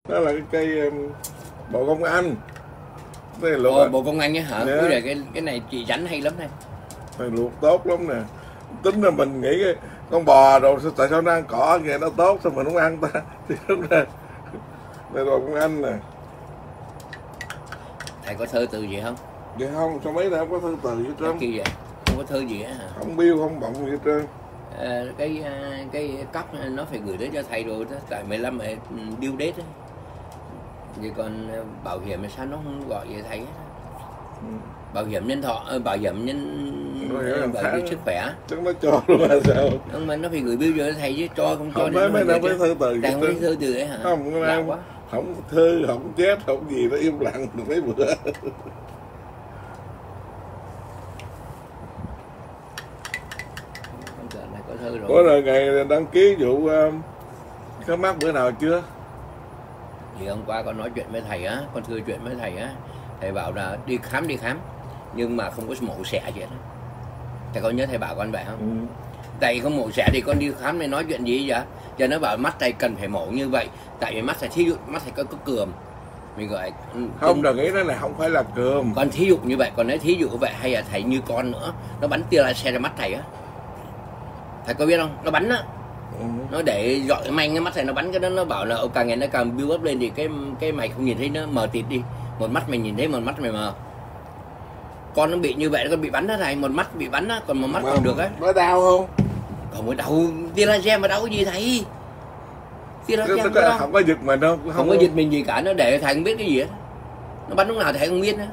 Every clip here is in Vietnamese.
Đó là cái cây bồ công anh. Bồ công anh á hả? Dạ. Cái này chị rảnh hay lắm này. Này luộc tốt lắm nè. Tính là mình nghĩ con bò rồi tại sao nó ăn cỏ nghe nó tốt sao mình không ăn ta. Thì đúng ra đây bồ công anh nè. Thầy có thơ từ gì không? Dạ không, sao mấy nay không có thư từ gì hết trơn. Vậy? Không có thư gì á hả? Không bill không bọng gì hết trơn. Cái cốc nó phải gửi đến cho thầy rồi đó, tại 15 mẹ due date á. Vậy còn bảo hiểm thì sao nó không gọi về thầy hết? Bảo hiểm nhân thọ, bảo hiểm bảo hiểm sức khỏe. Chắc nó cho luôn là sao? Nhưng mà nó phải gửi bill cho thầy chứ cho không cho. Không mấy nay mới thư từ. Thầy không thấy thư từ ấy hả? Không, không thư, không chết, không gì, nó im lặng được mấy bữa. Có rồi ngày đăng ký vụ khám mắt bữa nào chưa? Thì hôm qua con nói chuyện với thầy á, con thưa chuyện với thầy á, thầy bảo là đi khám nhưng mà không có mổ xẻ gì hết. Thầy có nhớ thầy bảo con vậy không? Tại không mổ xẻ thì con đi khám này nói chuyện gì vậy? Giờ nó bảo mắt thầy cần phải mổ như vậy, tại vì mắt thầy thí dụ mắt thầy có cườm, mình gọi không đồng ý, nó này không phải là cườm. Con thí dụ như vậy, còn nói thí dụ vậy hay là thầy như con nữa, nó bắn tia laser ra mắt thầy á. Thầy có biết không? Nó bắn á. Nó để dọi cái manh cái mắt thầy nó bắn cái đó, nó bảo là càng ngày nó càng build up lên thì cái mày không nhìn thấy nó mờ tịt đi. Một mắt mày nhìn thấy, một mắt mày mờ. Con nó bị như vậy, nó bị bắn đó thầy, một mắt bị bắn á, còn một mắt còn được á. Nó đau không? Không có đau, tia laser mà đau cái gì thầy? Tia laser không có giật mình đâu, không có giật mình gì cả, nó để thầy không biết cái gì hết. Nó bắn lúc nào thầy không biết nữa.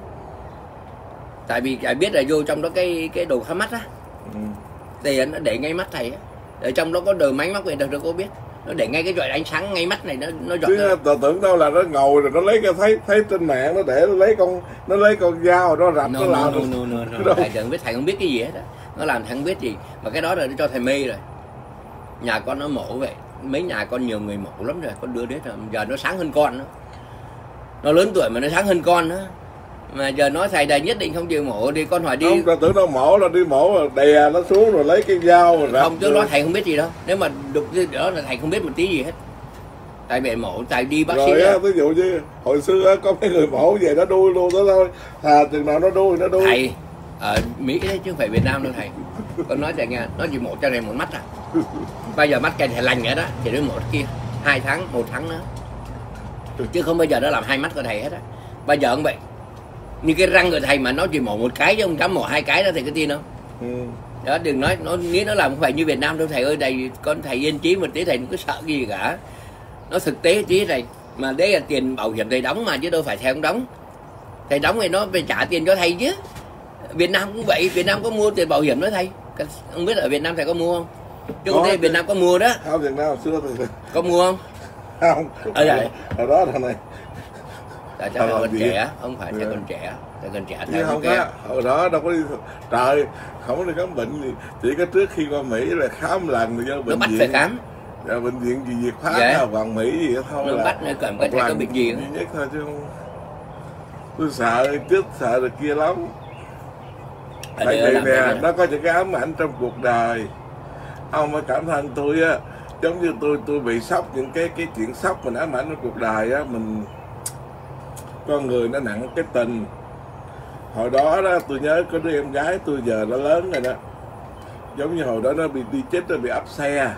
Tại vì thầy biết là vô trong đó cái đồ khám mắt á. Thì nó để ngay mắt thầy á. Ở trong đó có đời máy móc này đâu có biết. Nó để ngay cái dọi ánh sáng ngay mắt này, nó dọi. Chứ tưởng đâu là nó ngồi rồi nó lấy cái thấy trên mạng nó để nó lấy con dao nó rạch nó làm. Thầy đừng biết, thầy không biết cái gì hết á. Nó làm thầy không biết gì, mà cái đó là nó cho thầy mê rồi. Nhà con nó mổ vậy, mấy nhà con nhiều người mổ lắm rồi, con đưa đến rồi, giờ nó sáng hơn con nữa. Nó lớn tuổi mà nó sáng hơn con nữa. Mà giờ nói thầy này nhất định không chịu mổ thì con hỏi đi. Không, ta tưởng nó mổ là đi mổ là đè nó xuống rồi lấy cái dao rồi. Không, chứ nói thầy không biết gì đâu. Nếu mà đục đó là thầy không biết một tí gì hết. Tại vì mổ, tại đi bác sĩ rồi á, ví dụ như hồi xưa á, có mấy người mổ về nó đuôi luôn đó thôi. Chừng nào nó đuôi. Thầy ở Mỹ đấy chứ không phải Việt Nam đâu thầy. Con nói thầy nghe, nó chỉ mổ cho này một mắt à. Bây giờ mắt cây thầy lành vậy đó thì nó mổ kia 2 tháng, 1 tháng nữa. Chứ không bao giờ nó làm 2 mắt của thầy hết á. Bây giờ không vậy. Như cái răng của thầy mà nó chỉ mổ 1 cái chứ không dám mổ 2 cái đó, thầy có tin không? Đó, đừng nói nếu nó làm không phải như Việt Nam đâu thầy ơi. Thầy con thầy yên chí một tí, thầy đừng có sợ gì cả. Nó thực tế tí thầy, mà đấy là tiền bảo hiểm thầy đóng mà chứ đâu phải thầy không đóng. Thầy đóng thì nó phải trả tiền cho thầy chứ. Việt Nam cũng vậy, Việt Nam có mua tiền bảo hiểm đó thầy. Không biết ở Việt Nam thầy có mua không? Chứ không thấy Việt Nam có mua đó. Không, Việt Nam xưa thì có mua không? Không. Ở đây. Ở đó thằng này. Tại thầy còn trẻ, không phải thầy còn trẻ. Thầy còn trẻ thầy không có. Hồi đó đâu có đi. Trời, không có đi khám bệnh gì. Chỉ có trước khi qua Mỹ là khám lần rồi vô bệnh viện. Nó bắt phải khám. Dạ, bệnh viện gì Việt Pháp hay Hoàng Mỹ gì đó thôi. Nó bắt nó cần cái thầy có bệnh gì duy nhất thôi chứ không. Tôi sợ chết sợ được kia lắm. Tại vì nè, nó có những cái ám ảnh trong cuộc đời. Ông mới cảm thân tôi á, giống như tôi bị sốc những cái chuyện sốc mình ám ảnh trong cuộc đời á, mình con người nó nặng cái tình. Hồi đó đó tôi nhớ có đứa em gái tôi giờ nó lớn rồi đó, giống như hồi đó nó bị đi chết rồi, bị áp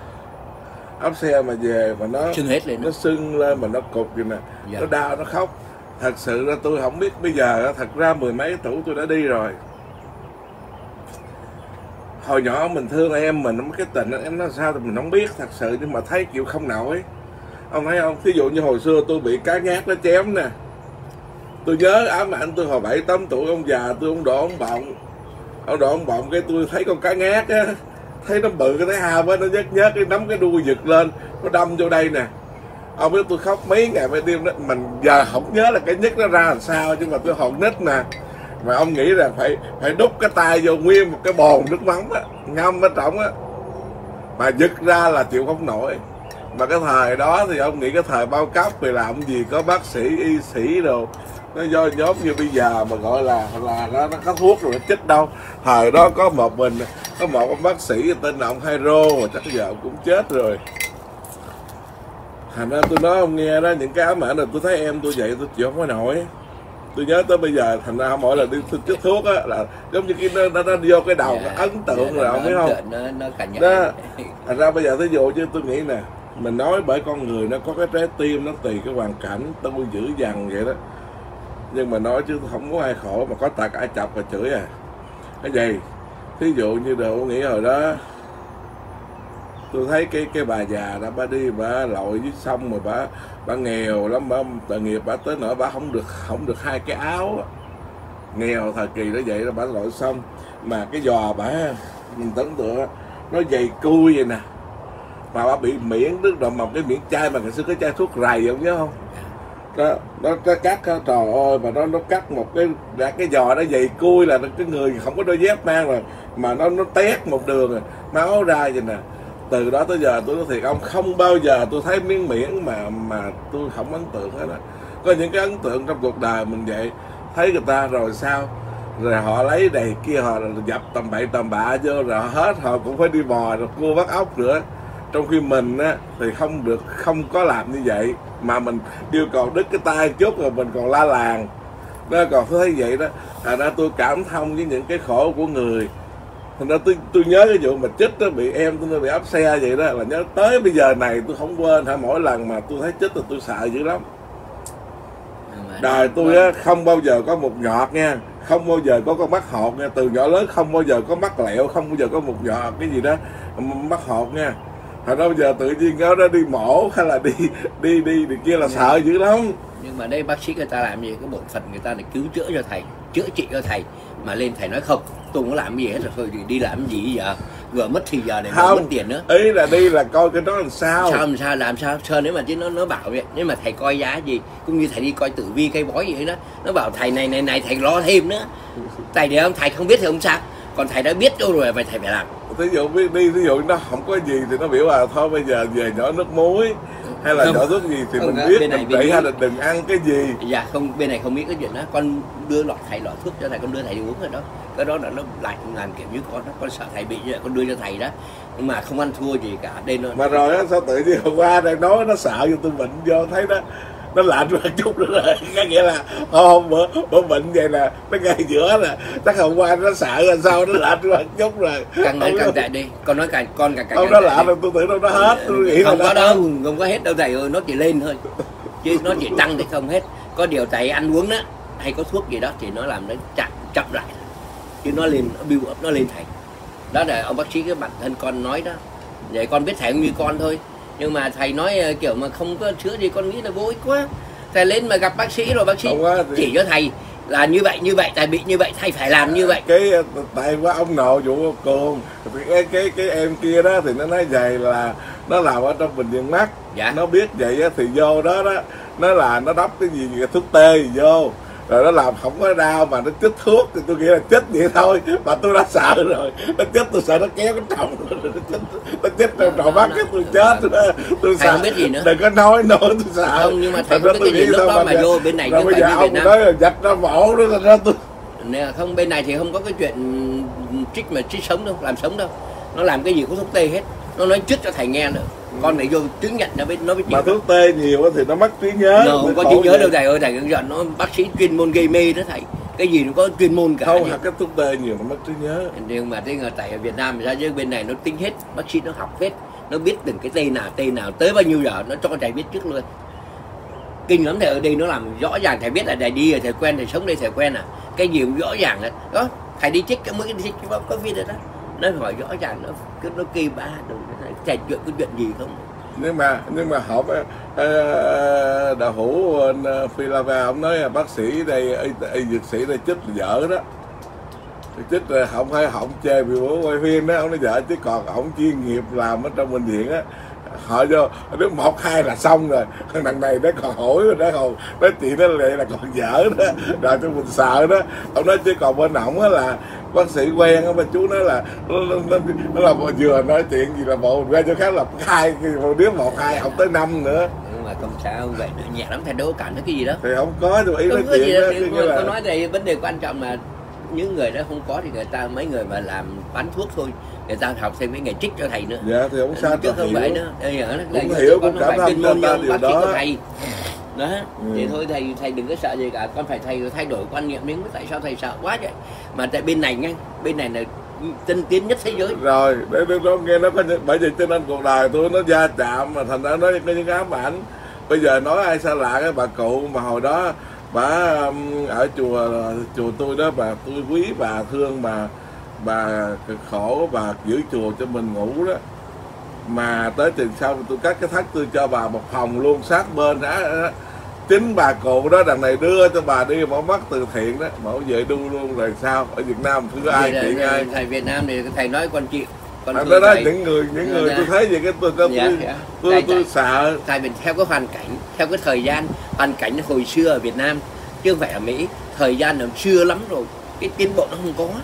xe mà về mà nó sưng hết lên, nó sưng lên mà nó cục vậy nè, nó đau nó khóc. Thật sự ra tôi không biết bây giờ, thật ra 10 mấy tuổi tôi đã đi rồi. Hồi nhỏ mình thương em mình, cái tình em nó sao thì mình không biết thật sự, nhưng mà thấy chịu không nổi. Ông thấy không? Thí dụ như hồi xưa tôi bị cá ngát nó chém nè, tôi nhớ ám ảnh tôi hồi 7-8 tuổi, ông già tôi ông Đỗ ông Bọng cái tôi thấy con cá ngát á, thấy nó bự cái ham á, nó nhớt cái nắm cái đuôi giật lên, nó đâm vô đây nè. Ông biết tôi khóc mấy ngày mấy đêm đó, mình giờ không nhớ là cái nhức nó ra làm sao, nhưng mà tôi hồn nít nè. Mà ông nghĩ là phải đút cái tay vô nguyên một cái bồn nước mắm á, ngâm ở trong á, mà giật ra là chịu không nổi. Mà cái thời đó thì ông nghĩ cái thời bao cấp thì làm gì có bác sĩ y sĩ đâu, nó do nhóm như bây giờ mà gọi là nó có thuốc rồi nó chích đâu. Thời đó có một ông bác sĩ tên là ông Hero, mà chắc giờ ông cũng chết rồi. Thành ra tôi nói ông nghe đó, những cái ám ảnh là tôi thấy em tôi vậy tôi chịu không có nổi. Tôi nhớ tới bây giờ, thành ra mỗi lần đi chích thuốc á là giống như cái nó vô cái đầu, nó ấn tượng rồi, ông biết không? Nó cảm nhận đó. Thành ra bây giờ thí dụ chứ tôi nghĩ nè, mình nói bởi con người nó có cái trái tim, nó tùy cái hoàn cảnh, tôi dữ dằn vậy đó. Nhưng mà nói chứ không có ai khổ mà có tật ai chọc và chửi à. Cái gì? Thí dụ như đồ nghĩ hồi đó tôi thấy cái bà già đó, bà đi bà lội dưới sông mà bà nghèo lắm, bà nghiệp bà tới nỗi bà không được 2 cái áo. Nghèo thời kỳ đó vậy đó, bà lội sông mà cái giò bà, mình tưởng tượng nó dày cui vậy nè, mà bà bị miễn nước rồi, một cái miễn chai mà ngày xưa cái chai thuốc rầy không nhớ không? Nó cắt, trời ơi, mà nó cắt một cái giò nó dày cui là cái người không có đôi dép mang rồi, mà nó tét một đường rồi, máu ra vậy nè. Từ đó tới giờ tôi nói thiệt ông, không bao giờ tôi thấy miếng miễn mà tôi không ấn tượng hết á. Có những cái ấn tượng trong cuộc đời mình vậy, thấy người ta rồi sao, rồi họ lấy đầy kia, họ dập tầm bậy tầm bạ vô rồi hết, họ cũng phải đi bò rồi cua bắt ốc nữa. Trong khi mình á thì không có làm như vậy, mà mình yêu cầu đứt cái tay chút rồi mình còn la làng đó, còn thấy vậy đó. Thành ra tôi cảm thông với những cái khổ của người. Thành ra tôi nhớ cái vụ mà chích đó, bị em tôi bị áp xe vậy đó, là nhớ tới bây giờ này tôi không quên. Mỗi lần mà tôi thấy chích là tôi sợ dữ lắm. Đời tôi á không bao giờ có một nhọt nha, không bao giờ có con mắt hột nha, từ nhỏ lớn không bao giờ có mắt lẹo, không bao giờ có một nhọt cái gì đó mắt hột nha. Thành ra bây giờ tự nhiên nó đi mổ hay là đi kia là sợ dữ lắm. Nhưng mà đây bác sĩ người ta làm gì, cái bổn phận người ta để cứu chữa cho thầy, chữa trị cho thầy, mà lên thầy nói không, tôi không có làm gì hết rồi, thôi thì đi làm gì giờ, vừa mất thì giờ để mất tiền nữa. Ý là đi là coi cái đó làm sao làm sao nếu mà chứ nó bảo vậy. Nhưng mà thầy coi giá gì cũng như thầy đi coi tử vi cây bói vậy đó, nó bảo thầy này thầy lo thêm nữa. Thầy để thầy không biết thì không sao, còn thầy đã biết đâu rồi mà thầy phải làm. Ví dụ ví dụ nó không có gì thì nó biểu là thôi bây giờ về nhỏ nước muối hay là nhỏ thuốc gì thì mình biết mình trị, hay là đừng ăn cái gì. Dạ không, bên này không biết cái chuyện đó. Con đưa lọ thuốc cho thầy, con đưa thầy đi uống rồi đó. Cái đó là nó lại làm kiểu như con sợ thầy bị như vậy, con đưa cho thầy đó. Nhưng mà không ăn thua gì cả. Đây nó mà rồi á, sao tự nhiên hôm qua đang nói nó sợ cho tôi bệnh vô thấy đó nó lạnh một chút nữa rồi. Cái nghĩa là hôm bữa bệnh vậy nè, nó ngay giữa nè, chắc hôm qua nó sợ rồi sao nó lạnh một chút rồi. Càng ngày càng tệ đi, con nói càng không, nó lạnh rồi tôi tưởng nó hết, tôi nghĩ không có đâu, không có hết đâu thầy ơi, nó chỉ lên thôi chứ nó chỉ tăng thì không hết. Có điều thầy ăn uống đó hay có thuốc gì đó thì nó làm nó chậm lại, chứ nó lên, nó build up, nó lên thầy. Đó là ông bác sĩ cái bản thân con nói đó. Vậy con biết thầy cũng như con thôi, nhưng mà thầy nói kiểu mà không có chữa gì con nghĩ là vô ích quá. Thầy lên mà gặp bác sĩ rồi bác sĩ chỉ cho thầy là như vậy, thầy bị như vậy, thầy phải làm như vậy. Cái tại quá ông nội vụ Cường, cái em kia đó thì nó nói vậy là nó làm ở trong bệnh viện mắt. Dạ. Nó biết vậy thì vô đó nó là nó đắp cái gì thuốc tê gì vô rồi nó làm không có đau mà nó chích thuốc thì tôi nghĩ là chích vậy thôi, mà tôi đã sợ rồi. Nó chích tôi sợ nó kéo cái trọng, nó chích trong trò mắt cái tôi chết. Tôi thầy sợ không biết gì nữa, đừng có nói nữa, tôi sợ không. Nhưng mà thầy không biết cái gì lúc đó mà vô bên này chứ bây phải giờ như ông Việt Nam nói là dạch ra mổ đó thành ra tôi không. Bên này thì không có cái chuyện trích sống đâu, làm sống đâu. Nó làm cái gì có thuốc tê hết, nó nói chích cho thầy nghe nữa. Con này vô chứng nhận nó biết mà thuốc tê nhiều thì nó mất trí nhớ. Nó không có trí nhớ đâu thầy ơi, thầy hướng dẫn nó bác sĩ chuyên môn gây mê đó thầy, cái gì nó có chuyên môn cả. Không, cái thuốc tê nhiều nó mất trí nhớ. Nhưng mà thế tại ở Việt Nam ra chứ bên này nó tính hết, bác sĩ nó học hết, nó biết từng cái tên nào tới bao nhiêu giờ nó cho thầy biết trước luôn. Kinh lắm thầy, ở đây nó làm rõ ràng, thầy biết là thầy đi rồi thầy quen, thầy sống đây thầy quen cái gì cũng rõ ràng đó. Thầy đi chích cái mấy cái có viết đó, nó hỏi rõ ràng, nó kê ba rồi thầy chuyện cái chuyện gì không. Nhưng mà họ đạo hữu Phi La Va ông nói là bác sĩ đây, dược sĩ đây chích là vợ đó, chích không phải hỏng chê vì bố quay phim đó, ông nói vợ chứ còn ổng chuyên nghiệp làm ở trong bệnh viện á, họ vô đứa 1-2 là xong rồi. Thằng này nó còn hỏi rồi đó, còn nói chuyện đó là còn dở đó, rồi cho mình sợ đó. Ông nói chứ còn bên ổng á là bác sĩ quen á, mà chú nói là nó là vừa nói chuyện gì là bộ ra cho khác là 2, một đứa 1-2 học tới 5 nữa. Nhưng mà không sao vậy, nhẹ lắm, thầy đâu có cảm thấy cái gì đó. Thì không có, tôi ý nói chuyện đó. Có nói đây vấn đề quan trọng là những người đó không có thì người ta mấy người mà làm bán thuốc thôi, người ta học thêm cái nghề trích cho thầy nữa. Dạ thì không sao, chứ không phải nữa. Cũng hiểu, cũng cảm thông cho ta điều đó. Thầy đó thì thôi thầy đừng có sợ gì cả, con phải thầy thay đổi quan niệm đến. Tại sao thầy sợ quá vậy? Mà tại bên này nha, bên này là tân tiến nhất thế giới rồi. Để nó nghe nó có bởi vì cho nên cuộc đời tôi nó va chạm mà thành ra nó có những ám ảnh. Bây giờ nói ai xa lạ cái bà cụ mà hồi đó bà ở chùa tôi đó, bà tôi quý bà, thương bà cực khổ, bà giữ chùa cho mình ngủ đó. Mà tới tiền sau tôi cắt cái thắt tôi cho bà một phòng luôn sát bên đó. Chính bà cụ đó đằng này đưa cho bà đi mở mắt từ thiện đó, bảo vệ đu luôn. Rồi sao ở Việt Nam thứ ai chị ai thầy Việt Nam thì thầy nói con chịu. Còn đó những người tôi thấy vậy cái tôi sợ. Tại vì theo cái hoàn cảnh, theo cái thời gian, hoàn cảnh hồi xưa ở Việt Nam chứ không phải ở Mỹ, thời gian nó xưa lắm rồi, cái tiến bộ nó không có.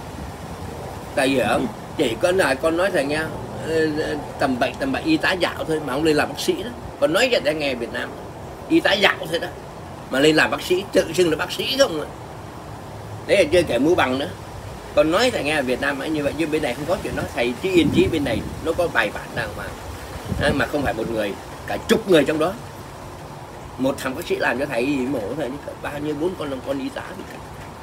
Tại vì không chỉ có là con nói thầy nha, tầm bệnh y tá dạo thôi mà không lên làm bác sĩ đó. Còn nói cho nghe Việt Nam y tá dạo thôi đó mà lên làm bác sĩ, tự xưng là bác sĩ không à. Đấy là chưa kể mũ bằng nữa. Còn nói thầy nghe ở Việt Nam như vậy, nhưng bên này không có chuyện đó. Thầy chỉ yên chí bên này nó có bài bản nào mà không phải một người, cả chục người trong đó. Một thằng bác sĩ làm cho thầy mổ thầy bao nhiêu 4 con y tá thì cả.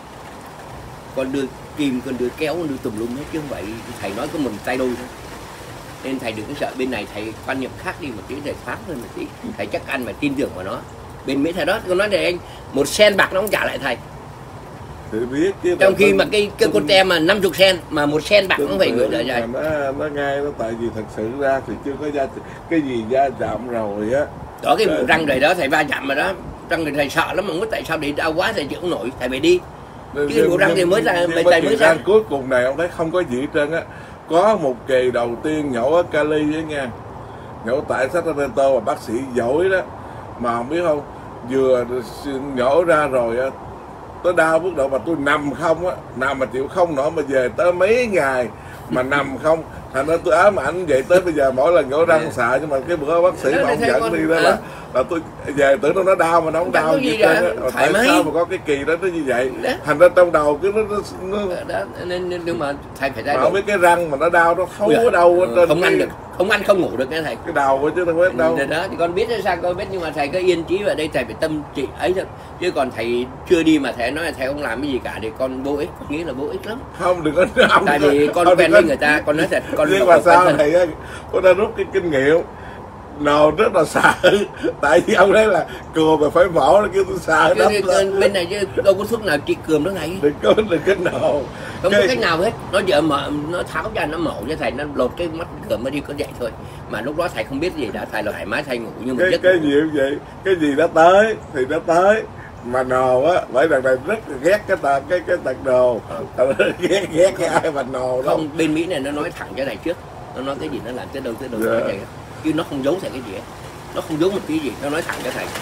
Còn đưa kim, còn đưa kéo, còn đưa tùm lum hết, chứ không phải thầy nói có một tay đôi thôi. Nên thầy đừng có sợ, bên này thầy quan niệm khác đi một tí, thầy thoáng hơn một tí, thầy chắc ăn mà tin tưởng vào nó. Bên Mỹ thầy đó, con nói thầy anh, 1 sen bạc nó không trả lại thầy. Thì biết chứ, trong khi mà cái con tem mà 50 sen mà 1 sen bạc cũng phải gửi lại rồi. Nó ngay nó tại vì thật sự ra thì chưa có cái gì va chạm rồi á. Đó cái vụ răng rồi đó, thầy va chạm rồi đó, răng rồi thầy sợ lắm mà không biết tại sao để đau quá thầy chịu không nổi, thầy phải đi. Chứ bộ răng thì mới ra, thầy mới ra. Cuối cùng này ông thấy không có gì hết trơn á. Có một kỳ đầu tiên nhổ ở Cali á nha, nhổ tại Sacramento mà bác sĩ giỏi đó, mà không biết không, vừa nhổ ra rồi á, tôi đau mức độ mà tôi nằm không á, nằm mà chịu không nổi, mà về tới mấy ngày mà nằm không. Thành ra tôi ám ảnh vậy tới bây giờ mỗi lần nhổ răng sợ. Nhưng mà cái bữa bác sĩ mà ông dẫn đi đó là tôi về tưởng nó đau mà nó không đau gì hết. Tại sao mà có cái kỳ đó nó như vậy? Thành ra trong đầu cứ nó đó, nên nhưng mà thầy phải thay đổi. Không biết cái răng mà nó đau nó không có đâu hết. Không ăn được, không ăn không ngủ được nghe thầy. Cái đầu chứ đâu biết đâu. Đó thì con biết sao con biết, nhưng mà thầy cứ yên chí vào đây, thầy phải tâm trị ấy thôi. Chứ còn thầy chưa đi mà thầy nói là thầy không làm cái gì cả thì con vô ích, con nghĩ là vô ích lắm. Không, đừng có không. Tại vì con quen với người ta, con nói thật, con nhưng mà sao thầy con đã rút cái kinh nghiệm. Nào rất là sợ. Tại vì ông đấy là cườm mà phải mổ, nó kêu tôi sợ lắm. Bên này chứ đâu có thuốc nào trị cườm đó thầy. Đừng cái nào. Không có cách nào hết. Nó giờ mở, nó tháo ra nó mổ cho thầy, nó lột cái mắt cườm nó đi có vậy thôi. Mà lúc đó thầy không biết gì đã, thầy là thoải mái thầy ngủ nhưng mà cái gì cũng vậy, cái gì nó tới thì nó tới. Mà nồ á, bởi đằng này rất là ghét cái tật đồ. ghét cái ai mà nồ đó. Không, bên Mỹ này nó nói thẳng cho thầy trước. Nó nói cái gì nó làm tới đâu nói vậy. Chứ nó không giấu thầy cái gì hết. Nó không giấu một cái gì, nó nói thẳng cho thầy.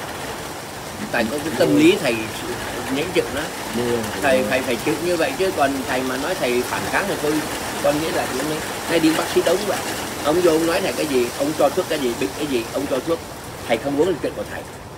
Tại có cái tâm lý thầy nhẫn chịu đó. Thầy phải chịu như vậy, chứ còn thầy mà nói thầy phản kháng thì thôi, con nghĩ là nay đi bác sĩ đấu vậy. Ông vô ông nói thầy cái gì, ông cho thuốc cái gì, biết cái gì, ông cho thuốc. Thầy không muốn là chuyện của thầy.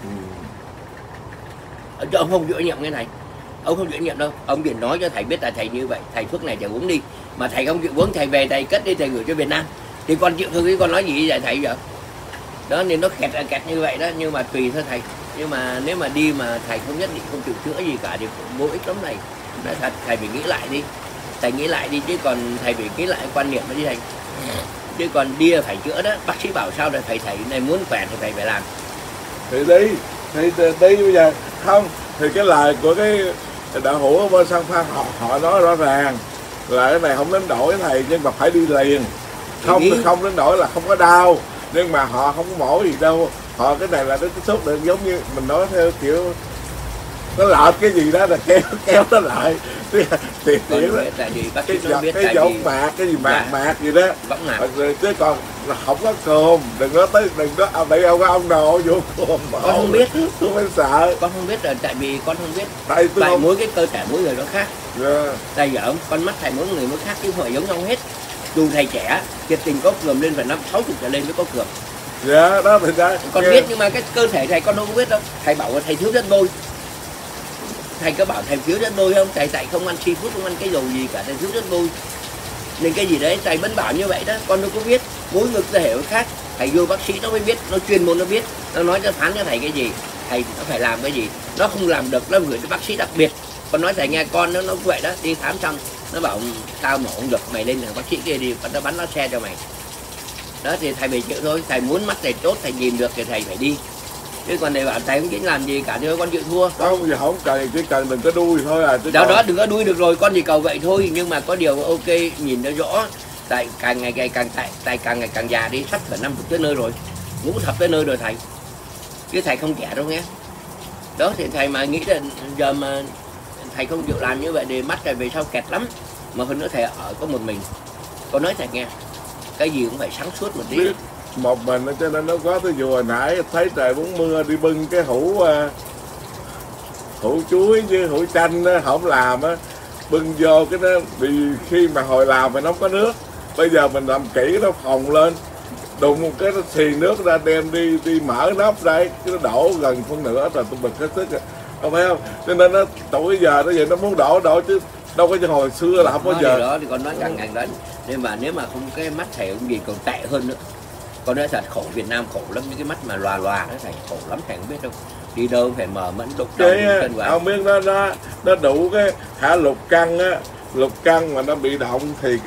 Chứ ông không chịu trách nhiệm cái này. Ông không chịu trách nhiệm đâu. Ông chỉ nói cho thầy biết là thầy như vậy, thầy thuốc này thầy uống đi. Mà thầy không chịu uống, thầy về thầy cất đi, thầy gửi cho Việt Nam. Thì con chịu thôi, con nói gì vậy thầy vậy? Đó nên nó kẹt như vậy đó, nhưng mà tùy thôi thầy. Nhưng mà nếu mà đi mà thầy không nhất định không chịu chữa gì cả thì cũng vô ích lắm này. Nói thật, thầy phải nghĩ lại đi. Thầy nghĩ lại đi, chứ còn thầy phải nghĩ lại quan niệm đó đi thầy. Chứ còn đi là phải chữa đó, bác sĩ bảo sao là thầy này muốn khỏe thì thầy phải làm. Thì đi, đi bây giờ không, thì cái lời của cái đạo hữu ở bên San Phan họ nói rõ ràng là cái này không đánh đổi thầy, nhưng mà phải đi liền. Không đánh đổi là không có đau, nhưng mà họ không có mổ gì đâu. Họ cái này là nó sốt được, giống như mình nói theo kiểu nó lợp cái gì đó là kéo nó lại thì cái giống mạc cái gì mạc gì đó chứ còn là không có cồn. Đừng có bị ông đồ vô cồn. Con không biết, tôi phải sợ. Con không biết là tại vì con không biết. Tại mỗi cái cơ thể mỗi người nó khác. Tại giờ con mắt thầy mỗi người nó khác chứ không phải giống nhau hết. Dù thầy trẻ thiệt tình có cườm lên phải 50-60 trở lên mới có cườm. Dạ đó thì ra con biết, nhưng mà cái cơ thể thầy con đâu có biết đâu. Thầy bảo là thầy thiếu chất đôi. Thầy có bảo thầy thiếu chất đôi không? Thầy tại không ăn seafood, không ăn cái dầu gì cả, thầy thiếu chất đôi. nên cái gì đấy thầy vẫn bảo như vậy đó, con đâu có biết, mỗi người cơ thể khác, thầy vô bác sĩ nó mới biết, nó chuyên môn nó biết, nó nói cho phán cho thầy cái gì, thầy nó phải làm cái gì, nó không làm được nó gửi cho bác sĩ đặc biệt. Con nói thầy nghe con nó vậy đó, đi khám xong nó bảo tao mổ không được, mày lên thằng bác sĩ kia đi, nó bắn nó xe cho mày. Đó thì thầy phải chịu thôi, thầy muốn mắt thầy tốt, thầy nhìn được thì thầy phải đi. Chứ còn thầy bảo thầy không chính làm gì cả thì con chịu thua. Không, giờ không cần, chỉ cần đừng có đuôi thôi à. Đó đừng có đuôi được rồi, con chỉ cầu vậy thôi. Nhưng mà có điều ok, nhìn nó rõ. Tại càng ngày càng già đi, sắp phải 50 tới nơi rồi, 40 tới nơi rồi thầy. Chứ thầy không trẻ đâu nghe. Đó thì thầy mà nghĩ là giờ mà thầy không chịu làm như vậy thì mắt thầy về sau kẹt lắm. Mà hơn nữa thầy ở có một mình. Con nói thầy nghe, cái gì cũng phải sáng suốt một tí. Biết một mình cho nên nó có. Tôi dù hồi nãy thấy trời muốn mưa đi bưng cái hũ chuối với hũ chanh đó, không làm á, bưng vô cái đó bị, khi mà hồi làm mà nó không có nước, bây giờ mình làm kỹ nó phồng lên, đụng một cái nó xì nước ra đem đi mở nắp đây, cái nó đổ gần phân nửa rồi tôi bực hết sức rồi, không phải không? Cho nên nó tuổi giờ nó vậy, nó muốn đổ chứ đâu có như hồi xưa là không bao giờ. Đó thì con nói càng ngày đấy, nhưng mà nếu mà không cái mắt thầy cũng gì còn tệ hơn nữa. Con nói thật, khổ Việt Nam khổ lắm, những cái mắt mà lòa đó thầy khổ lắm, thầy không biết đâu, đi đâu phải mở mẫn đục đầu chân vào. Ông biết nó đủ cái hả lục căn mà nó bị động thì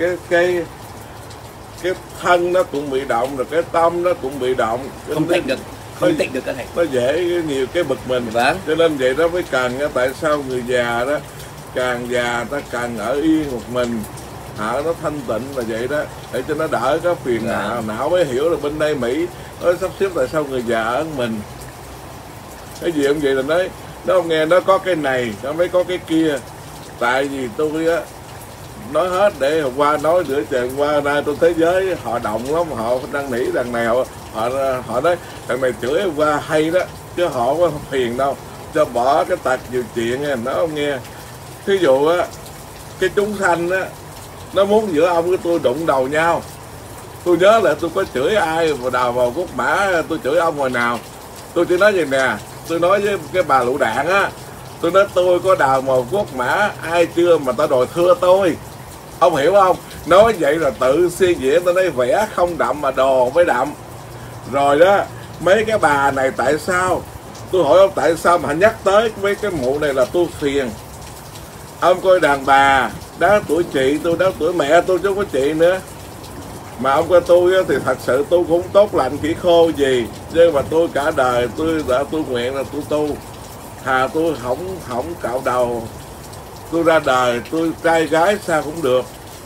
cái thân nó cũng bị động, rồi cái tâm nó cũng bị động, không tịnh được cái thầy. Nó dễ nhiều cái bực mình. Vâng. Cho nên vậy đó mới cần, tại sao người già đó càng già ta càng ở yên một mình, nó thanh tịnh là vậy đó, để cho nó đỡ có phiền não mới hiểu là bên đây Mỹ nó sắp xếp tại sao người già ở mình. Cái gì cũng vậy là nó không nghe, nó có cái này nó mới có cái kia. Tại vì tôi á nói hết để hôm qua nói giữa trời qua nay tôi thế giới họ động lắm, họ đang nỉ đằng này, họ nói thằng này chửi hôm qua hay đó, chứ họ không có phiền đâu, cho bỏ cái tật nhiều chuyện nha, nó không nghe. Thí dụ á, cái chúng sanh á, nó muốn giữa ông với tôi đụng đầu nhau. Tôi nhớ là tôi có chửi ai mà đào vào cốt mã, tôi chửi ông hồi nào. Tôi chỉ nói vậy nè, tôi nói với cái bà lựu đạn á, tôi nói tôi có đào màu cốt mã ai chưa mà ta đòi thưa tôi. Ông hiểu không? Nói vậy là tự suy diễn, tôi nói vẽ không đậm mà đồ mới đậm. Rồi đó, mấy cái bà này tại sao? Tôi hỏi ông tại sao mà nhắc tới mấy cái mụ này là tôi phiền. Ông coi đàn bà đáng tuổi chị tôi, đáng tuổi mẹ tôi chứ không có chị nữa. Mà ông coi tôi thì thật sự tôi cũng tốt lành kỹ khô gì, nhưng mà tôi cả đời tôi nguyện là tôi tu. Thà tôi không cạo đầu, tôi ra đời tôi trai gái sao cũng được.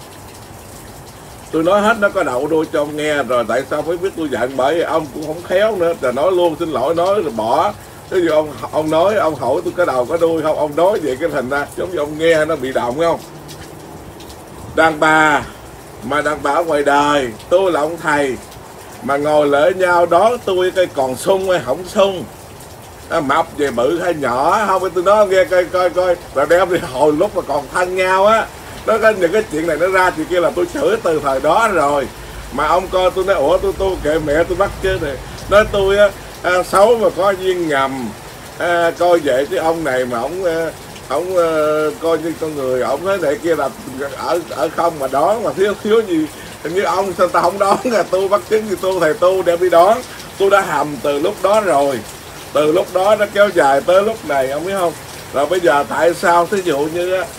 Tôi nói hết nó có đậu đôi cho ông nghe rồi, tại sao mới biết tôi giận, bởi ông cũng không khéo nữa, rồi nói luôn xin lỗi nói rồi bỏ. Thế vì ông nói, ông hỏi tôi có đầu có đuôi không, ông nói vậy cái thành ra giống như ông nghe nó bị động không. Đàn bà mà đàn bà ở ngoài đời, tôi là ông thầy mà ngồi lỡ nhau đó tôi cái còn sung hay không sung, mập về bự hay nhỏ không, tôi nói nghe coi rồi đem đi hồi lúc mà còn thân nhau á, nó có những cái chuyện này nó ra chuyện kia là tôi chửi từ thời đó rồi. Mà ông coi tôi nói ủa tôi kệ mẹ tôi bắt chứ này, nói tôi á xấu mà có duyên ngầm, coi vậy chứ ông này mà ông coi như con người, ông nói này kia là ở không mà đón, mà thiếu gì hình như ông sao ta không đón, là tôi bắt chứng thì tôi thầy tu đem đi đón. Tôi đã hầm từ lúc đó rồi, từ lúc đó nó kéo dài tới lúc này, ông biết không. Rồi bây giờ tại sao thí dụ như á,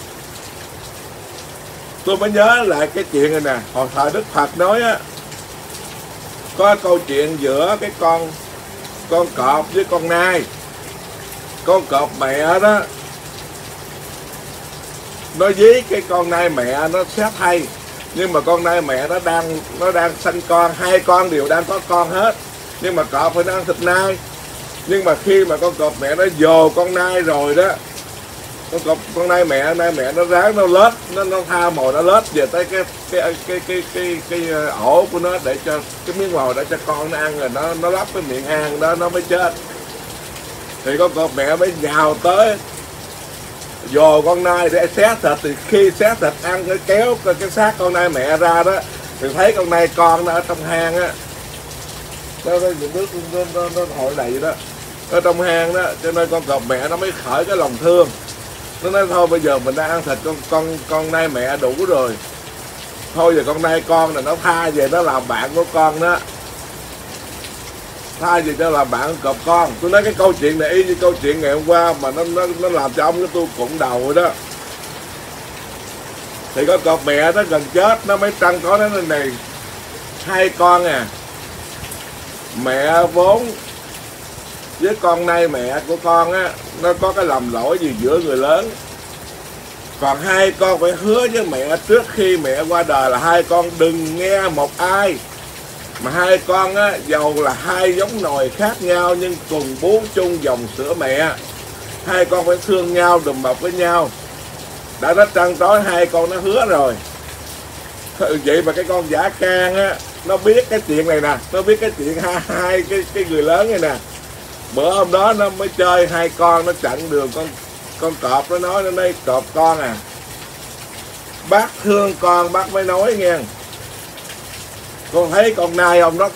tôi mới nhớ lại cái chuyện này nè, hồi thời Đức Phật nói á, có câu chuyện giữa cái con cọp với con nai. Con cọp mẹ đó nó dí cái con nai mẹ nó xé thay, nhưng mà con nai mẹ nó đang sanh con, hai con đều đang có con hết, nhưng mà cọp phải ăn thịt nai. Nhưng mà khi mà con cọp mẹ nó dồ con nai rồi đó, con nai mẹ nó ráng nó lết, nó tha mồi nó lết về tới cái ổ của nó để cho cái miếng mồi để cho con nó ăn, rồi nó lắp cái miệng hang đó nó mới chết. Thì con cọp mẹ mới nhào tới dồ con nai để xé thịt, thì khi xé thịt ăn cái kéo cái xác con nai mẹ ra đó, thì thấy con nai con nó ở trong hang á, nó hội đầy đó ở trong hang đó, cho nên con cọp mẹ nó mới khởi cái lòng thương. Nó nói thôi bây giờ mình đã ăn thịt con nai mẹ đủ rồi, Thôi giờ con nay con là nó tha về nó làm bạn của con đó, tha về cho làm bạn cọp con. Tôi nói cái câu chuyện này y như câu chuyện ngày hôm qua mà nó làm cho ông cái tôi cụng đầu rồi đó. Thì có cọp mẹ nó gần chết, nó mới trăn có nó này, hai con à, mẹ vốn với con nay mẹ của con á, nó có cái lầm lỗi gì giữa người lớn. Còn hai con phải hứa với mẹ trước khi mẹ qua đời là hai con đừng nghe một ai. Mà hai con á, dầu là hai giống nồi khác nhau nhưng cùng bú chung dòng sữa mẹ. Hai con phải thương nhau, đùm bọc với nhau. Đã nó trăn trối hai con nó hứa rồi. Vậy mà cái con giả can á, nó biết cái chuyện này nè, nó biết cái chuyện hai cái người lớn này nè. Bữa hôm đó nó mới chơi hai con, nó chặn đường con cọp, nó nói nó đây cọp con à, bác thương con bác mới nói nghe. Con thấy con nai ông nó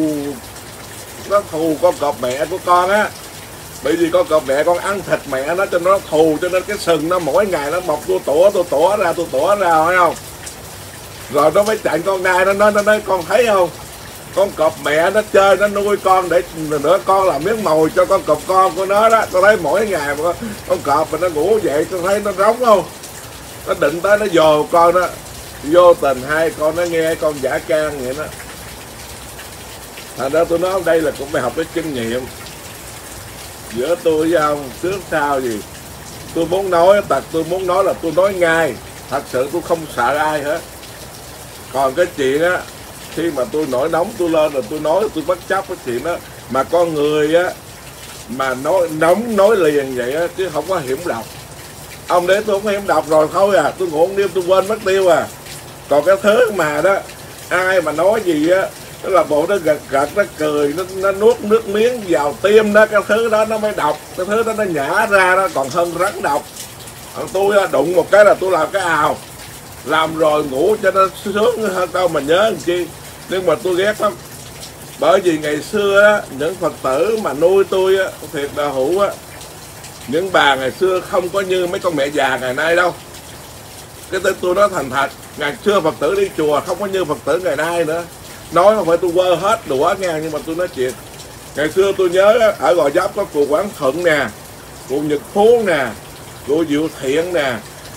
thù con cọp mẹ của con á. Bởi vì con cọp mẹ con ăn thịt mẹ nó cho nó thù, cho nên cái sừng nó mỗi ngày nó mọc tôi tủa ra phải không. Rồi nó mới chặn con nai, nó nói con thấy không, con cọp mẹ nó chơi nó nuôi con để nữa con làm miếng mồi cho con cọp con của nó đó. Con thấy mỗi ngày mà con cọp mà nó ngủ dậy con thấy nó rống không, nó định tới nó dồ con đó. Vô tình hai con nó nghe con giả can vậy đó. Thành ra tôi nói đây là cũng phải học cái kinh nghiệm giữa tôi với ông trước sau gì. Tôi muốn nói tôi muốn nói là tôi nói ngay, thật sự tôi không sợ ai hết. Còn cái chuyện á, khi mà tôi nổi nóng tôi lên rồi tôi nói, tôi bất chấp cái chuyện đó. Mà con người á mà nói nóng nói liền vậy á, chứ không có hiểm độc. Ông để tôi không hiểm độc rồi thôi à, tôi ngủ một đêm tôi quên mất tiêu à. Còn cái thứ mà đó, ai mà nói gì á, tức là bộ nó gật nó cười, nó nuốt nước miếng vào tim đó, cái thứ đó nó mới độc. Cái thứ đó nó nhả ra đó còn hơn rắn độc. Còn tôi đụng một cái là tôi làm cái ào, làm rồi ngủ cho nó sướng hơn đâu mà nhớ làm chi. Nhưng mà tôi ghét lắm. Bởi vì ngày xưa á, những Phật tử mà nuôi tôi á, thiệt là hữu á, những bà ngày xưa không có như mấy con mẹ già ngày nay đâu. Cái tôi nói thành thật, ngày xưa Phật tử đi chùa không có như Phật tử ngày nay nữa. Nói không phải tôi quơ hết đùa nghe, nhưng mà tôi nói chuyện. Ngày xưa tôi nhớ á, ở Gò Vấp có cụ Quán Thuận nè, cụ Nhật Phú nè, cụ Diệu Thiện nè,